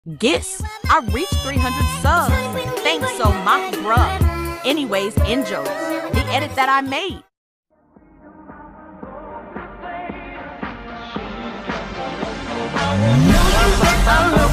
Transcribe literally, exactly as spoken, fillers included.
Guess I reached three hundred subs. Thanks so much, bruh. Anyways, enjoy the edit that I made. I look